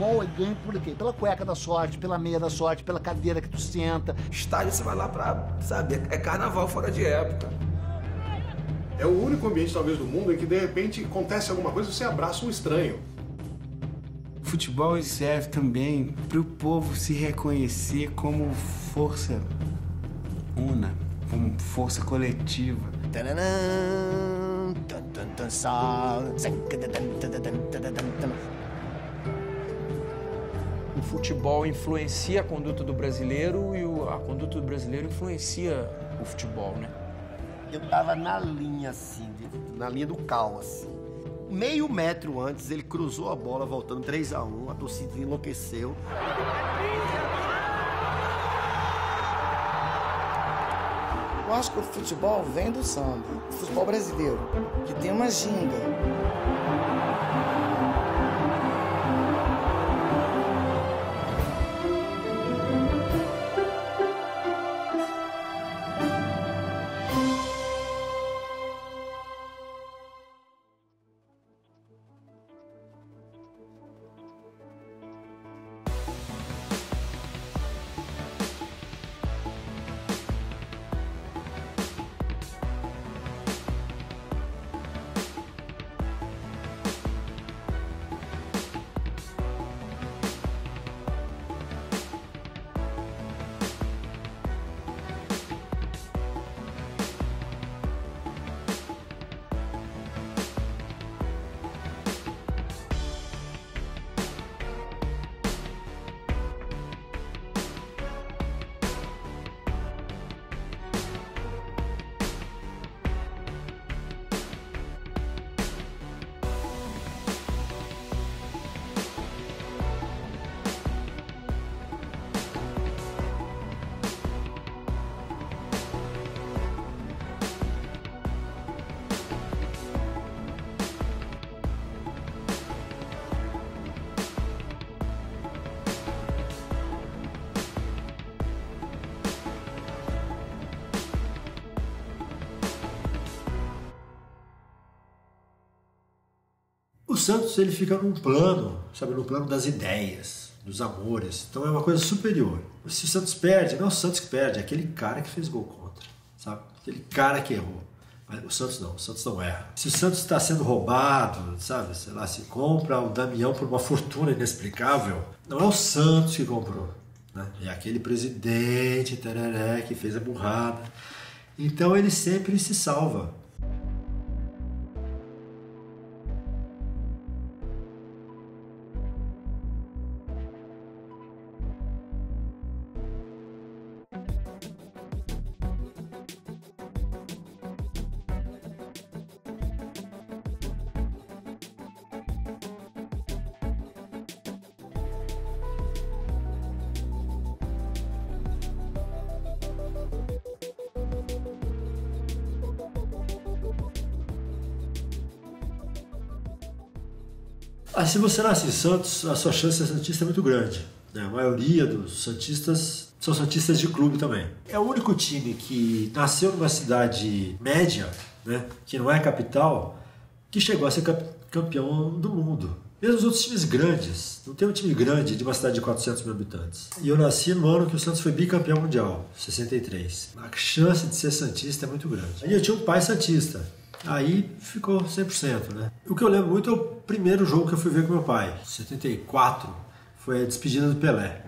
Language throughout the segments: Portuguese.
futebol é ganho por quê? Pela cueca da sorte, pela meia da sorte, pela cadeira que tu senta. Estádio você vai lá pra, sabe, é carnaval fora de época. É o único ambiente, talvez, do mundo em que, de repente, acontece alguma coisa e você abraça um estranho. O futebol serve também para o povo se reconhecer como força una, como força coletiva. O futebol influencia a conduta do brasileiro e a conduta do brasileiro influencia o futebol, né? Eu tava na linha, assim, na linha do cal, assim. Meio metro antes, ele cruzou a bola, voltando 3-1, a torcida enlouqueceu. Eu acho que o futebol vem do samba, o futebol brasileiro, que tem uma ginga. O Santos, ele fica num plano, sabe, no plano das ideias, dos amores. Então é uma coisa superior. Se o Santos perde, não é o Santos que perde, é aquele cara que fez gol contra, sabe? Aquele cara que errou. Mas o Santos não erra. Se o Santos está sendo roubado, sabe, sei lá, se compra o Damião por uma fortuna inexplicável, não é o Santos que comprou, né? É aquele presidente tereré que fez a burrada. Então ele sempre se salva. Se você nasce em Santos, a sua chance de ser santista é muito grande, né? A maioria dos santistas são santistas de clube também. É o único time que nasceu numa cidade média, né, que não é capital, que chegou a ser campeão do mundo. Mesmo os outros times grandes, não tem um time grande de uma cidade de 400 mil habitantes. E eu nasci no ano que o Santos foi bicampeão mundial, 63. A chance de ser santista é muito grande. E eu tinha um pai santista. Aí ficou 100%, né? O que eu lembro muito é o primeiro jogo que eu fui ver com meu pai. 74, foi a despedida do Pelé.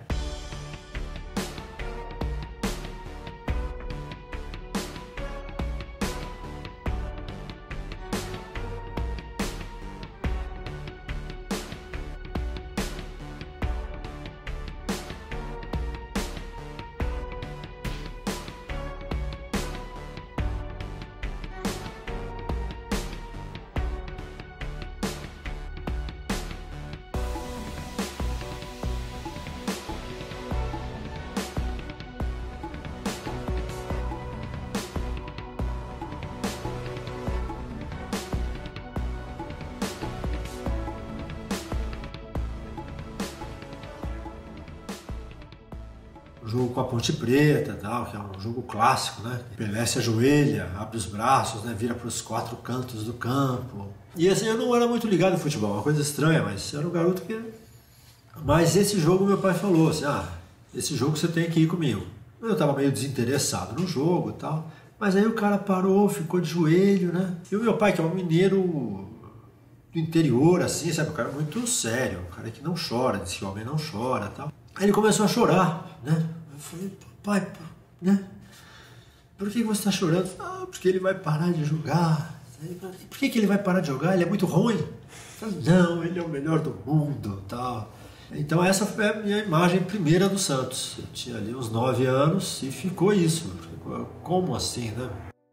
Jogo com a Ponte Preta, tal, que é um jogo clássico, né? Pelé se ajoelha, abre os braços, né? Vira para os 4 cantos do campo. E assim, eu não era muito ligado no futebol, uma coisa estranha, mas eu era um garoto que Mas esse jogo meu pai falou assim, esse jogo você tem que ir comigo. Eu estava meio desinteressado no jogo e tal, mas aí o cara parou, ficou de joelho, né? E o meu pai, que é um mineiro do interior, assim, sabe? Um cara muito sério, um cara que não chora, diz que o homem não chora e tal. Aí ele começou a chorar, né? Eu falei, pai, né? Por que você está chorando? Porque ele vai parar de jogar. Por que ele vai parar de jogar? Ele é muito ruim. Eu falei, não, ele é o melhor do mundo, tal. Então essa foi a minha imagem primeira do Santos. Eu tinha ali uns 9 anos e ficou isso. Como assim, né?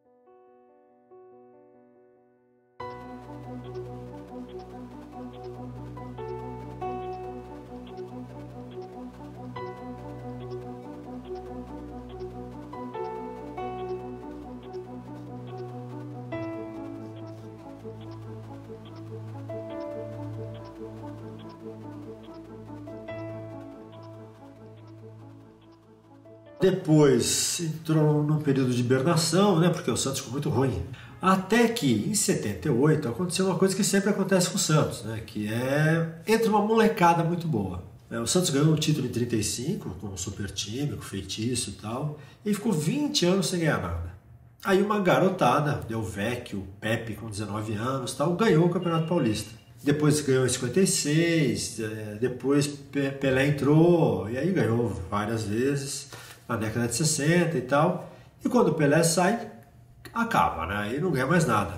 Depois entrou num período de hibernação, né, porque o Santos ficou muito ruim. Até que, em 78, aconteceu uma coisa que sempre acontece com o Santos, né, que entra uma molecada muito boa. O Santos ganhou o título em 35, com um super time, com feitiço e tal, e ficou 20 anos sem ganhar nada. Aí uma garotada, Del Vecchio, o Pepe, com 19 anos, tal, ganhou o Campeonato Paulista. Depois ganhou em 56, depois Pelé entrou, e aí ganhou várias vezes, na década de 60 e tal. E quando o Pelé sai, acaba, né? Aí não ganha mais nada.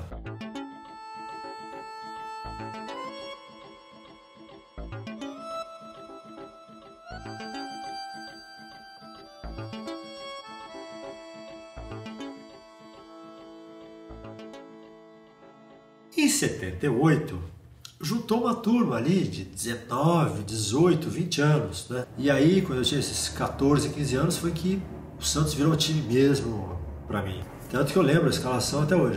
Em 78, juntou uma turma ali de 19, 18, 20 anos, né? E aí, quando eu tinha esses 14, 15 anos, foi que o Santos virou um time mesmo pra mim. Tanto que eu lembro a escalação até hoje.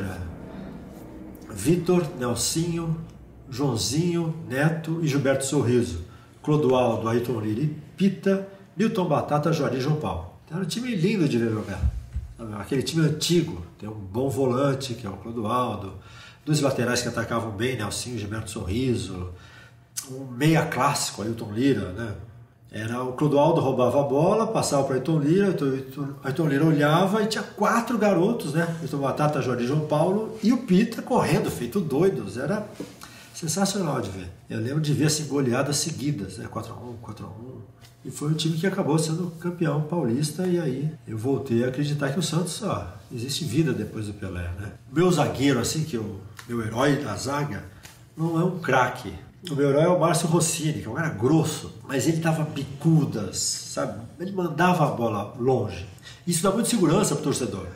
Vitor, Nelsinho, Joãozinho, Neto e Gilberto Sorriso. Clodoaldo, Ayrton Lira e Pita, Newton Batata, Juari e João Paulo. Então, era um time lindo de ver jogar. Aquele time antigo, tem um bom volante, que é o Clodoaldo, 2 laterais que atacavam bem, Nelsinho, Gilberto Sorriso, um meia clássico, Ayrton Lira, né? Era o Clodoaldo roubava a bola, passava para Ayrton Lira, Ayrton Lira olhava e tinha 4 garotos, né? Newton Batata, Juari e João Paulo, e o Pita correndo, feito doidos. Era sensacional de ver. Eu lembro de ver assim, goleadas seguidas, né? 4-1, 4-1. E foi um time que acabou sendo campeão paulista, e aí eu voltei a acreditar que o Santos, existe vida depois do Pelé, né? Meu zagueiro, assim, meu herói da zaga, não é um craque. O meu herói é o Márcio Rossini, que é um cara grosso, mas ele dava bicudas, sabe? Ele mandava a bola longe. Isso dá muita segurança pro torcedor.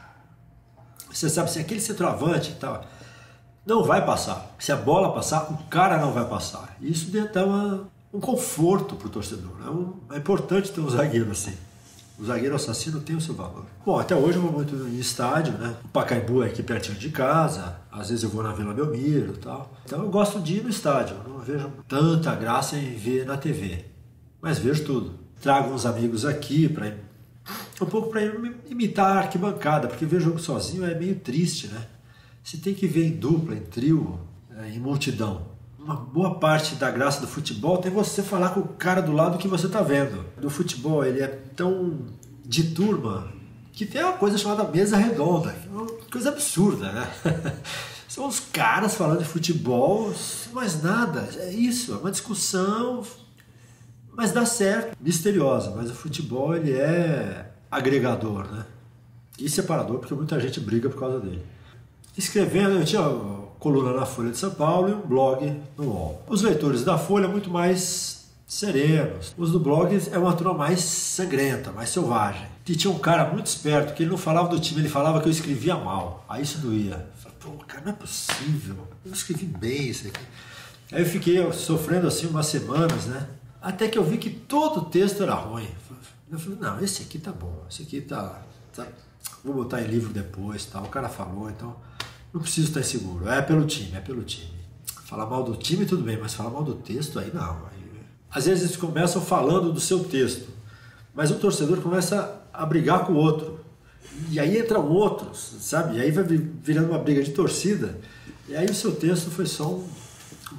Você sabe, se aquele centroavante e tal não vai passar. Se a bola passar, o cara não vai passar. Isso dá um conforto pro torcedor. É importante ter um zagueiro assim. O zagueiro assassino tem o seu valor. Bom, até hoje eu vou muito em estádio, né? O Pacaembu é aqui pertinho de casa. Às vezes eu vou na Vila Belmiro e tal. Então eu gosto de ir no estádio. Eu não vejo tanta graça em ver na TV. Mas vejo tudo. Trago uns amigos aqui um pouco para imitar a arquibancada, porque ver jogo sozinho é meio triste, né? Você tem que ver em dupla, em trio, em multidão. Uma boa parte da graça do futebol tem você falar com o cara do lado que você está vendo. No futebol ele é tão de turma que tem uma coisa chamada mesa redonda, que é uma coisa absurda, né? São os caras falando de futebol, mas nada, é isso, é uma discussão, mas dá certo, misteriosa, mas o futebol ele é agregador, né? E separador, porque muita gente briga por causa dele. Escrevendo, eu tinha coluna na Folha de São Paulo e um blog no UOL. Os leitores da Folha muito mais serenos. Os do blog é uma turma mais sangrenta, mais selvagem. E tinha um cara muito esperto que ele não falava do time, ele falava que eu escrevia mal. Aí isso doía. Eu falei, pô, cara, não é possível. Eu escrevi bem isso aqui. Aí eu fiquei sofrendo assim umas semanas, né? Até que eu vi que todo o texto era ruim. Eu falei, não, esse aqui tá bom. Esse aqui tá vou botar em livro depois, tá? O cara falou, então não preciso estar inseguro. É pelo time. Falar mal do time tudo bem, mas falar mal do texto aí não. Às vezes eles começam falando do seu texto, mas o torcedor começa a brigar com o outro. E aí entra outros, sabe? E aí vai virando uma briga de torcida. E aí o seu texto foi só um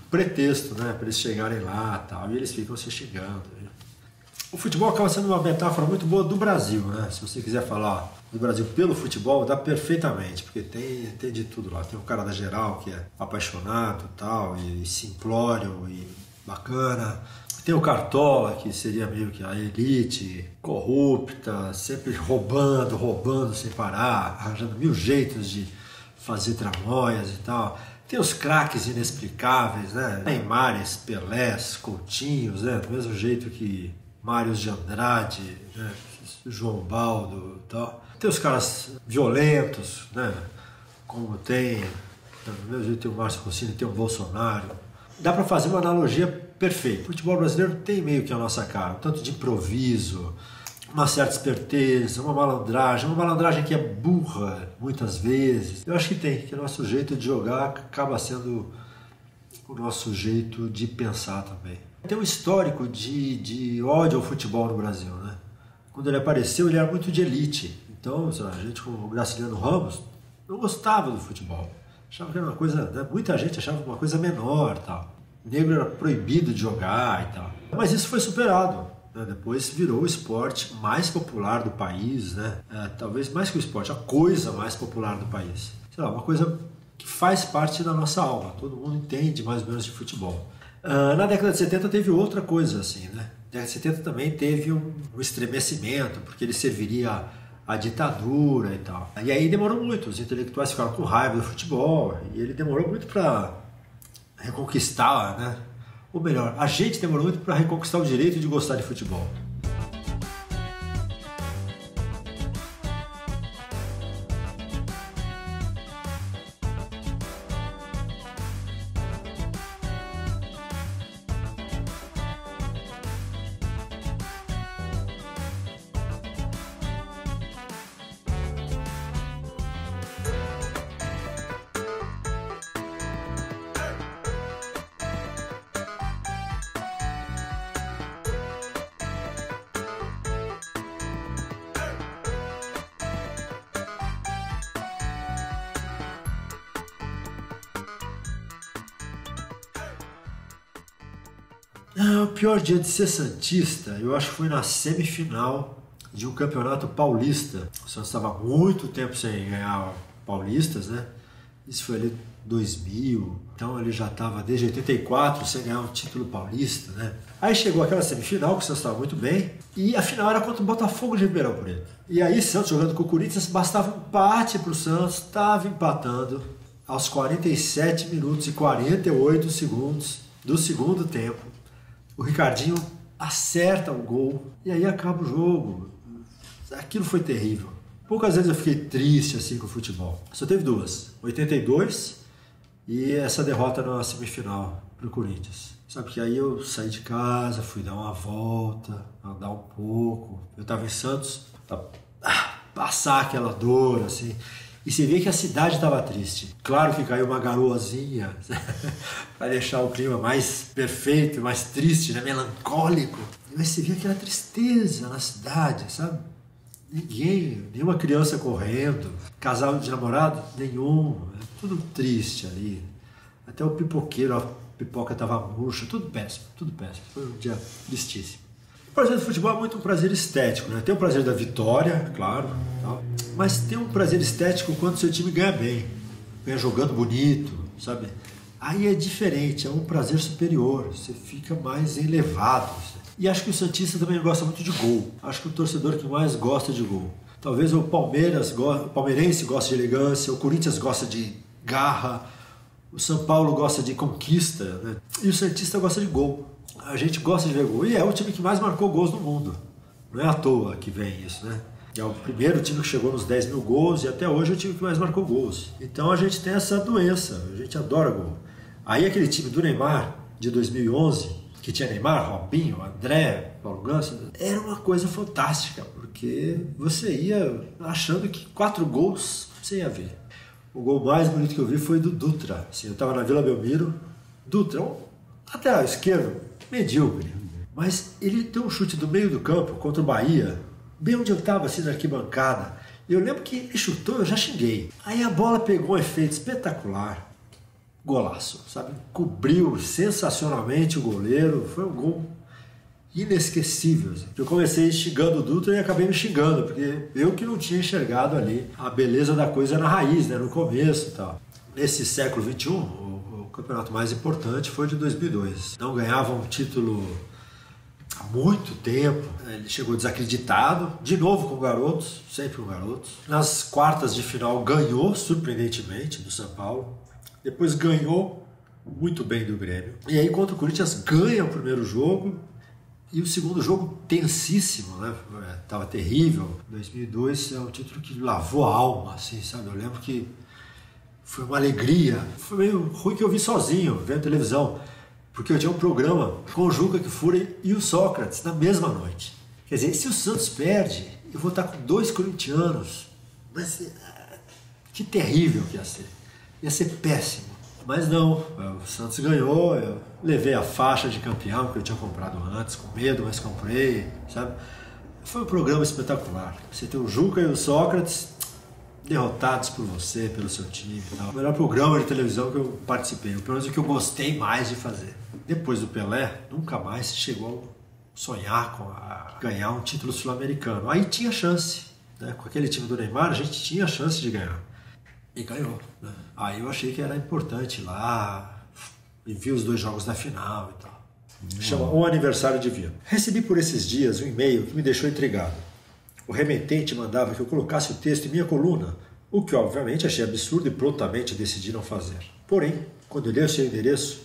pretexto, né, para eles chegarem lá e tal, e eles ficam se xingando. O futebol acaba sendo uma metáfora muito boa do Brasil, né? Se você quiser falar do Brasil pelo futebol, dá perfeitamente, porque tem de tudo lá. Tem o cara da geral que é apaixonado e tal, e simplório e bacana. Tem o Cartola, que seria meio que a elite, corrupta, sempre roubando sem parar, arranjando mil jeitos de fazer tramóias e tal. Tem os craques inexplicáveis, né? Neymares, Pelés, Coutinhos, né? Do mesmo jeito que Mários de Andrade, né? João Baldo e tal. Tem os caras violentos, né? Como tem, do mesmo jeito tem o Márcio Rossini, tem o Bolsonaro. Dá para fazer uma analogia perfeita. O futebol brasileiro tem meio que a nossa cara, um tanto de improviso, uma certa esperteza, uma malandragem que é burra muitas vezes. Eu acho que tem, que o nosso jeito de jogar acaba sendo o nosso jeito de pensar também. Tem um histórico de ódio ao futebol no Brasil, né? Quando ele apareceu, ele era muito de elite. Então, sei lá, a gente como o Graciliano Ramos não gostava do futebol. Achava que era uma coisa, né? Muita gente achava uma coisa menor, tal. O negro era proibido de jogar e tal. Mas isso foi superado. Depois virou o esporte mais popular do país, né? Talvez mais que o esporte, a coisa mais popular do país. Sei lá, uma coisa que faz parte da nossa alma. Todo mundo entende mais ou menos de futebol. Na década de 70 teve outra coisa assim, né? Na década de 70 também teve um estremecimento, porque ele serviria à ditadura e tal. E aí demorou muito, os intelectuais ficaram com raiva do futebol, e ele demorou muito para reconquistar, né? Ou melhor, a gente demorou muito para reconquistar o direito de gostar de futebol. O pior dia de ser santista, eu acho que foi na semifinal de um campeonato paulista. O Santos estava há muito tempo sem ganhar paulistas, né? Isso foi ali em 2000, então ele já estava desde 84 sem ganhar um título paulista, né? Aí chegou aquela semifinal, que o Santos estava muito bem, e a final era contra o Botafogo de Ribeirão Preto. E aí, Santos jogando com o Corinthians, bastava um empate para o Santos, estava empatando aos 47 minutos e 48 segundos do segundo tempo. O Ricardinho acerta o gol e aí acaba o jogo. Aquilo foi terrível. Poucas vezes eu fiquei triste assim com o futebol. Só teve duas. 82 e essa derrota na semifinal pro Corinthians. Sabe que aí eu saí de casa, fui dar uma volta, andar um pouco. Eu estava em Santos, pra passar aquela dor assim. E você vê que a cidade estava triste. Claro que caiu uma garoazinha para deixar o clima mais perfeito, mais triste, né? Melancólico. Mas você vê aquela tristeza na cidade, sabe? Nenhuma criança correndo, casal de namorado, nenhum. Tudo triste ali. Até o pipoqueiro, a pipoca estava murcha, tudo péssimo, tudo péssimo. Foi um dia tristíssimo. O prazer do futebol é muito um prazer estético, né? Tem o prazer da vitória, claro, tal, mas tem um prazer estético quando seu time ganha bem, ganha jogando bonito, sabe? Aí é diferente, é um prazer superior, você fica mais elevado. E acho que o santista também gosta muito de gol. Acho que o torcedor que mais gosta de gol. Talvez o palmeirense goste de elegância, o Corinthians gosta de garra, o São Paulo gosta de conquista, né? E o santista gosta de gol. A gente gosta de ver gol. E é o time que mais marcou gols no mundo. Não é à toa que vem isso, né? É o primeiro time que chegou nos 10 mil gols e até hoje é o time que mais marcou gols. Então a gente tem essa doença, a gente adora gol. Aí aquele time do Neymar, de 2011, que tinha Neymar, Robinho, André, Paulo Ganso, era uma coisa fantástica, porque você ia achando que 4 gols você ia ver. O gol mais bonito que eu vi foi do Dutra. Assim, eu estava na Vila Belmiro, Dutra, um lateral esquerdo, medíocre. Mas ele deu um chute do meio do campo contra o Bahia, bem onde eu estava, assim, na arquibancada. Eu lembro que ele chutou, eu já xinguei. Aí a bola pegou um efeito espetacular. golaço, sabe? Cobriu sensacionalmente o goleiro, foi um gol inesquecível. Assim. Eu comecei xingando o Dutra e acabei me xingando, porque eu que não tinha enxergado ali a beleza da coisa na raiz, né? No começo e tal. Nesse século XXI, o campeonato mais importante foi de 2002. Não ganhava um título há muito tempo. Ele chegou desacreditado, de novo com garotos, sempre com garotos. Nas quartas de final ganhou, surpreendentemente, do São Paulo. Depois ganhou muito bem do Grêmio. E aí contra o Corinthians ganha o primeiro jogo. E o segundo jogo tensíssimo, né? Tava terrível. 2002 é um título que lavou a alma, assim, sabe? Eu lembro que foi uma alegria. Foi meio ruim que eu vi sozinho, vendo televisão. Porque eu tinha um programa com o Juca Kfouri e o Sócrates na mesma noite. Quer dizer, se o Santos perde, eu vou estar com 2 corintianos. Mas que terrível que ia ser. Ia ser péssimo. Mas não, o Santos ganhou, eu levei a faixa de campeão que eu tinha comprado antes, com medo, mas comprei, sabe? Foi um programa espetacular. Você tem o Juca e o Sócrates derrotados por você, pelo seu time e tal. O melhor programa de televisão que eu participei, pelo menos o que eu gostei mais de fazer. Depois do Pelé, nunca mais se chegou a sonhar com ganhar um título sul-americano. Aí tinha chance, né? Com aquele time do Neymar, a gente tinha chance de ganhar. E ganhou, né? Aí eu achei que era importante ir lá e vi os 2 jogos da final e tal. Chama O Aniversário Divino. Recebi por esses dias um e-mail que me deixou intrigado. O remetente mandava que eu colocasse o texto em minha coluna, o que obviamente achei absurdo e prontamente decidi não fazer. Porém, quando eu li o seu endereço,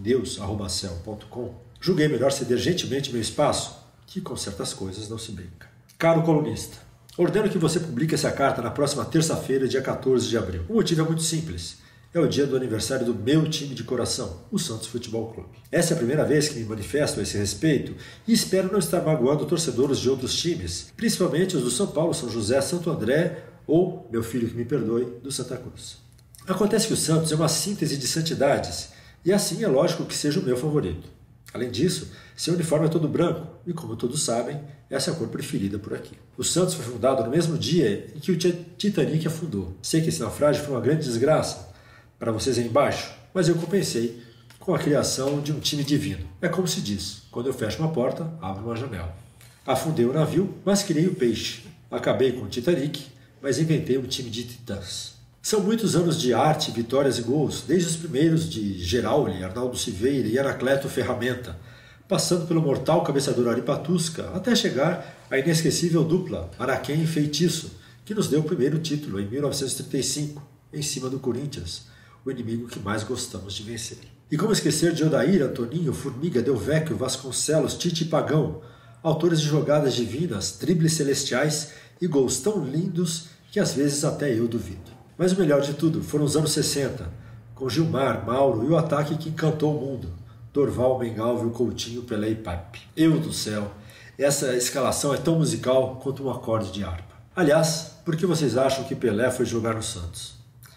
deus@cel.com, julguei melhor ceder gentilmente meu espaço, que com certas coisas não se brinca. Caro colunista, ordeno que você publique essa carta na próxima terça-feira, dia 14 de abril. O motivo é muito simples. É o dia do aniversário do meu time de coração, o Santos Futebol Clube. Essa é a primeira vez que me manifesto a esse respeito e espero não estar magoando torcedores de outros times, principalmente os do São Paulo, São José, Santo André ou, meu filho que me perdoe, do Santa Cruz. Acontece que o Santos é uma síntese de santidades e assim é lógico que seja o meu favorito. Além disso, seu uniforme é todo branco e, como todos sabem, essa é a cor preferida por aqui. O Santos foi fundado no mesmo dia em que o Titanic afundou. Sei que esse naufrágio foi uma grande desgraça para vocês aí embaixo, mas eu compensei com a criação de um time divino. É como se diz, quando eu fecho uma porta, abro uma janela. Afundei o navio, mas criei o peixe. Acabei com o Titanic, mas inventei um time de titãs. São muitos anos de arte, vitórias e gols, desde os primeiros de Gerauli, Arnaldo Silveira e Anacleto Ferramenta, passando pelo mortal cabeçador Ari Patusca, até chegar à inesquecível dupla Araquém e Feitiço, que nos deu o primeiro título em 1935, em cima do Corinthians, o inimigo que mais gostamos de vencer. E como esquecer de Odair, Antoninho, Formiga, Del Vecchio, Vasconcelos, Tite e Pagão, autores de jogadas divinas, dribles celestiais e gols tão lindos que às vezes até eu duvido. Mas o melhor de tudo foram os anos 60, com Gilmar, Mauro e o ataque que encantou o mundo, Dorval, Mengalvio, Coutinho, Pelé e Pape. Eu do céu, essa escalação é tão musical quanto um acorde de harpa. Aliás, por que vocês acham que Pelé foi jogar no Santos?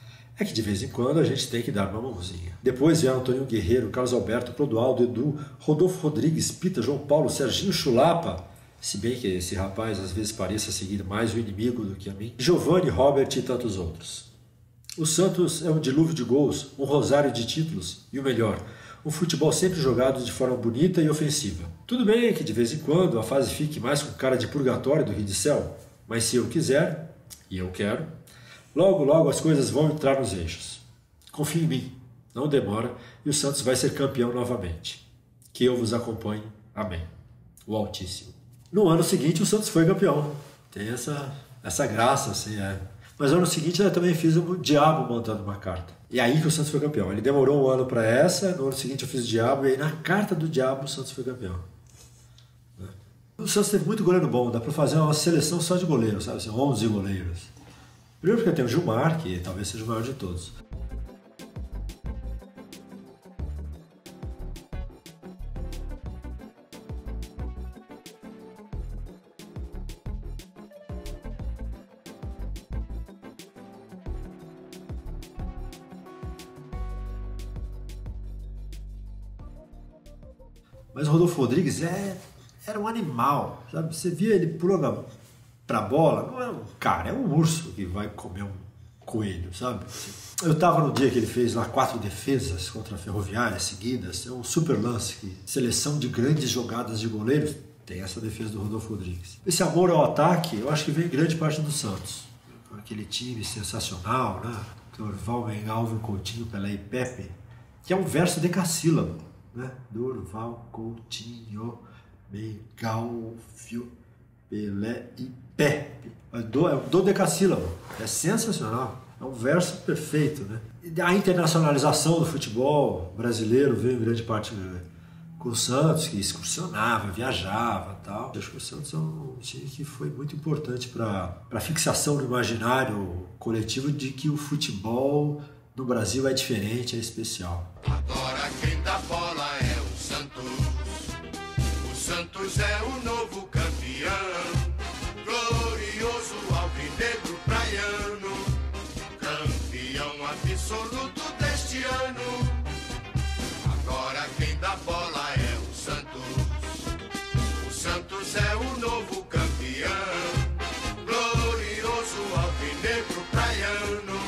É que de vez em quando a gente tem que dar uma mãozinha. Depois vieram Antônio Guerreiro, Carlos Alberto, Clodoaldo, Edu, Rodolfo Rodrigues, Pita, João Paulo, Serginho Chulapa, se bem que esse rapaz às vezes pareça seguir mais o inimigo do que a mim, Giovanni, Robert e tantos outros. O Santos é um dilúvio de gols, um rosário de títulos e o melhor, um futebol sempre jogado de forma bonita e ofensiva. Tudo bem que de vez em quando a fase fique mais com cara de purgatório do que de céu, mas se eu quiser, e eu quero, logo, logo as coisas vão entrar nos eixos. Confie em mim, não demora, e o Santos vai ser campeão novamente. Que eu vos acompanhe. Amém. O Altíssimo. No ano seguinte o Santos foi campeão. Tem essa graça, assim, Mas no ano seguinte eu também fiz o Diabo montando uma carta. E aí que o Santos foi campeão. Ele demorou um ano para essa, no ano seguinte eu fiz o Diabo, e aí na carta do Diabo o Santos foi campeão. O Santos teve muito goleiro bom, dá para fazer uma seleção só de goleiros, sabe? Assim, 11 goleiros. Primeiro porque tem o Gilmar, que talvez seja o maior de todos. Mas o Rodolfo Rodrigues era um animal, sabe? Você via ele pulando pra bola, não é um cara, é um urso que vai comer Coelho, sabe? Eu estava no dia que ele fez lá 4 defesas contra a Ferroviária seguidas, é um super lance, que seleção de grandes jogadas de goleiros, tem essa defesa do Rodolfo Rodrigues. Esse amor ao ataque, eu acho que vem grande parte do Santos. Aquele time sensacional, né? Durval, Mengalvio, Coutinho, Pelé e Pepe, que é um verso decassílabo, né? Durval, Coutinho, Mengalvio, Pelé e Pepe. É um dodecassílabo, é sensacional, é um verso perfeito, né? A internacionalização do futebol brasileiro veio em grande parte com o Santos, que excursionava, viajava e tal. Acho que o Santos é um time que foi muito importante para a fixação no imaginário coletivo de que o futebol no Brasil é diferente, é especial. Agora quem dá bola é o Santos. O Santos é o novo campeão. Glorioso alvinegro praiano. Campeão absoluto deste ano. Agora quem dá bola é o Santos. O Santos é o novo campeão. Glorioso alvinegro praiano.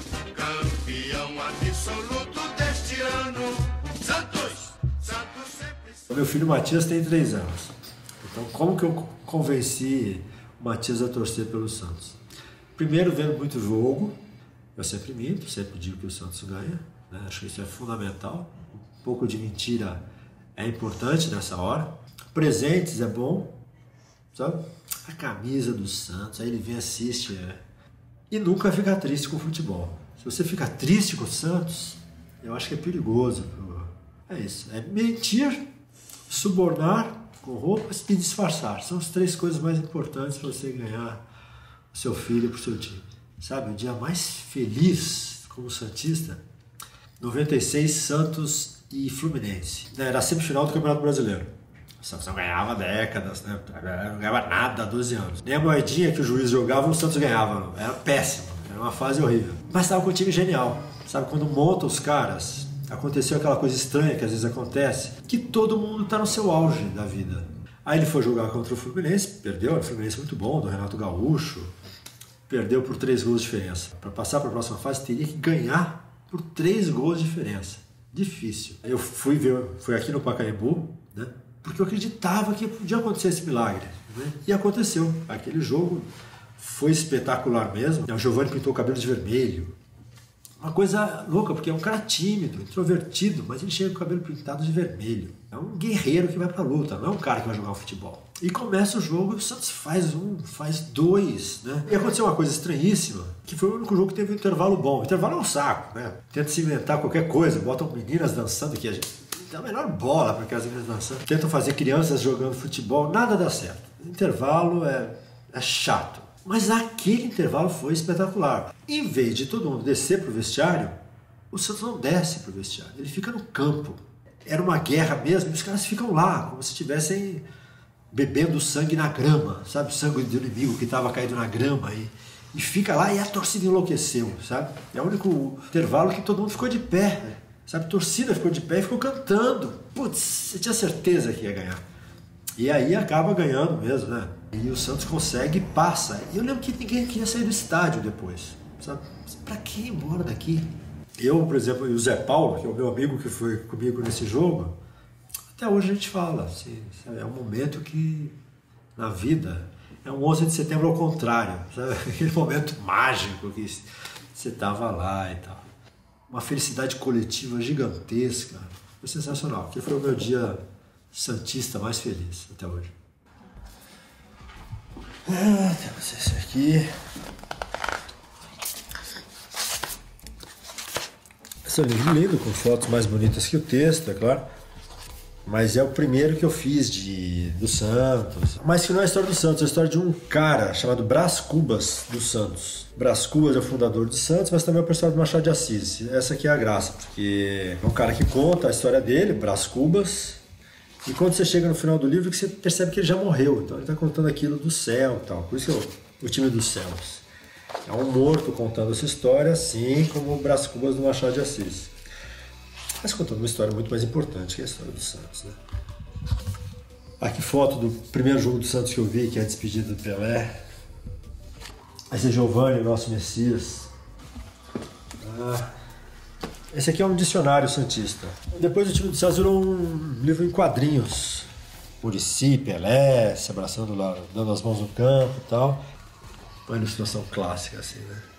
Campeão absoluto deste ano. Santos! Santos sempre... O meu filho Matias tem 3 anos. Então como que eu convenci o Matias a torcer pelo Santos? Primeiro, vendo muito jogo. Eu sempre minto, sempre digo que o Santos ganha, né? Acho que isso é fundamental. Um pouco de mentira é importante nessa hora. Presentes é bom, sabe? A camisa do Santos, aí ele vem, assiste, e nunca fica triste com o futebol. Se você fica triste com o Santos, eu acho que é perigoso. É isso, é mentir, subornar com roupas e disfarçar. São as 3 coisas mais importantes para você ganhar o seu filho para o seu time. Sabe, o dia mais feliz como santista, 96, Santos e Fluminense. Era a semifinal do Campeonato Brasileiro. O Santos não ganhava há décadas, né? Não ganhava nada há 12 anos. Nem a moedinha que o juiz jogava, o Santos ganhava. Era péssimo, era uma fase horrível. Mas estava com um time genial. Sabe, quando monta os caras, aconteceu aquela coisa estranha que às vezes acontece, que todo mundo está no seu auge da vida. Aí ele foi jogar contra o Fluminense, perdeu, o Fluminense muito bom, do Renato Gaúcho, perdeu por 3 gols de diferença. Para passar para a próxima fase, teria que ganhar por 3 gols de diferença. Difícil. Eu fui aqui no Pacaembu, né? Porque eu acreditava que podia acontecer esse milagre, né? E aconteceu. Aquele jogo foi espetacular mesmo. O Giovani pintou o cabelo de vermelho. Uma coisa louca, porque é um cara tímido, introvertido, mas ele chega com o cabelo pintado de vermelho. É um guerreiro que vai pra luta, não é um cara que vai jogar um futebol. E começa o jogo e o Santos faz 1, faz 2, né? E aconteceu uma coisa estranhíssima, que foi o único jogo que teve um intervalo bom. O intervalo é um saco, né? Tenta se inventar qualquer coisa, botam meninas dançando, que a gente dá a melhor bola para aquelas meninas dançando. Tentam fazer crianças jogando futebol, nada dá certo. O intervalo é chato. Mas aquele intervalo foi espetacular. Em vez de todo mundo descer para o vestiário, o Santos não desce para o vestiário, ele fica no campo. Era uma guerra mesmo, e os caras ficam lá, como se estivessem bebendo sangue na grama, sabe? O sangue do inimigo que estava caído na grama. E fica lá e a torcida enlouqueceu, sabe? É o único intervalo que todo mundo ficou de pé, sabe? A torcida ficou de pé e ficou cantando. Putz, você tinha certeza que ia ganhar. E aí acaba ganhando mesmo, né? E o Santos consegue e passa. E eu lembro que ninguém queria sair do estádio depois, sabe? Pra que ir embora daqui? Eu, por exemplo, e o Zé Paulo, que é o meu amigo que foi comigo nesse jogo, até hoje a gente fala, assim, sabe? É um momento que, na vida, é um 11 de setembro ao contrário, sabe? Aquele momento mágico que você tava lá e tal. Uma felicidade coletiva gigantesca. Foi sensacional, que foi o meu dia santista mais feliz até hoje. Temos esse aqui. Esse é um livro lindo, com fotos mais bonitas que o texto, é claro. Mas é o primeiro que eu fiz do Santos. Mas que não é a história do Santos, é a história de um cara chamado Brás Cubas dos Santos. Brás Cubas é o fundador do Santos, mas também é o personagem do Machado de Assis. Essa aqui é a graça, porque é um cara que conta a história dele, Brás Cubas. E quando você chega no final do livro, você percebe que ele já morreu. Então ele está contando aquilo do céu e tal. Por isso que é o time dos céus. É um morto contando essa história, assim como o Brás Cubas do Machado de Assis. Mas contando uma história muito mais importante, que é a história do Santos, né? Aqui foto do primeiro jogo do Santos que eu vi, que é a despedida do Pelé. Esse é Giovani, nosso Messias. Esse aqui é um dicionário santista. Depois o time do Santos virou um livro em quadrinhos. Muricy, Pelé, se abraçando lá, dando as mãos no campo e tal. Uma ilustração clássica, assim, né?